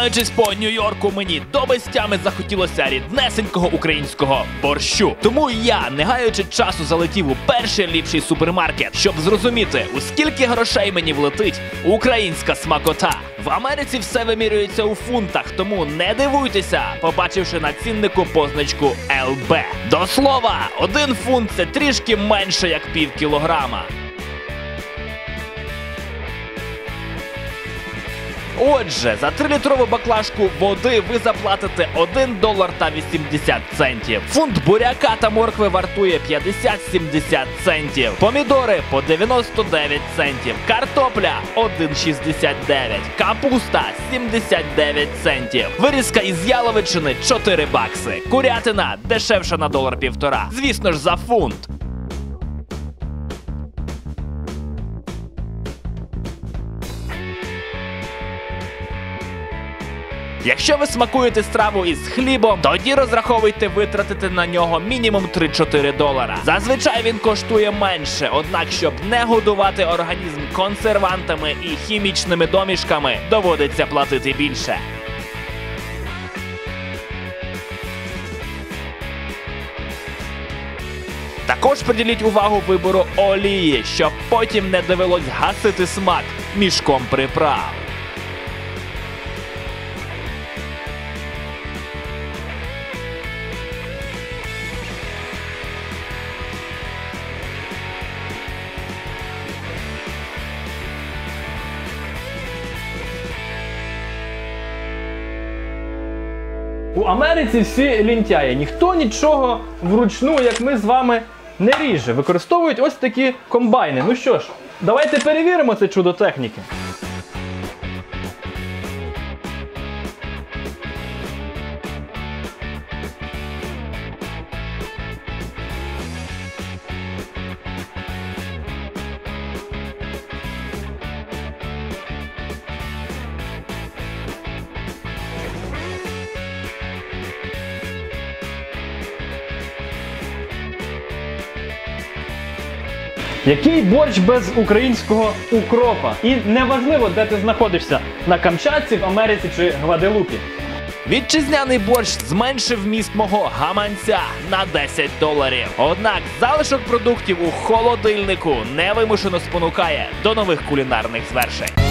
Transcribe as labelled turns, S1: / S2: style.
S1: Тинаючись по Нью-Йорку, мені до безтями захотілося ріднесенького українського борщу. Тому я, не гаючи часу, залетів у перший ліпший супермаркет, щоб зрозуміти, у скільки грошей мені влетить українська смакота. В Америці все вимірюється у фунтах, тому не дивуйтеся, побачивши на ціннику позначку ЛБ. До слова, 1 фунт – це трішки менше, як пів кілограма. Отже, за 3-літрову баклажку води ви заплатите $1.80. Фунт буряка та моркви вартує 50-70 центів. Помідори по 99 центів. Картопля 1,69. Капуста 79 центів. Вирізка із яловичини 4 бакси. Курятина дешевша на $1.50. Звісно ж, за фунт. Якщо ви смакуєте страву із хлібом, тоді розраховуйте витратити на нього мінімум $3-4. Зазвичай він коштує менше, однак, щоб не годувати організм консервантами і хімічними домішками, доводиться платити більше. Також приділіть увагу вибору олії, щоб потім не довелось гасити смак мішком приправ.
S2: У Америці всі лінтяї, ніхто нічого вручну, як ми з вами, не ріже. Використовують ось такі комбайни. Ну що ж, давайте перевіримо це чудо техніки. Який борщ без українського укропа? І неважливо, де ти знаходишся – на Камчатці, в Америці чи Гваделупі.
S1: Вітчизняний борщ зменшив вміст мого гаманця на $10. Однак залишок продуктів у холодильнику невимушено спонукає до нових кулінарних звершень.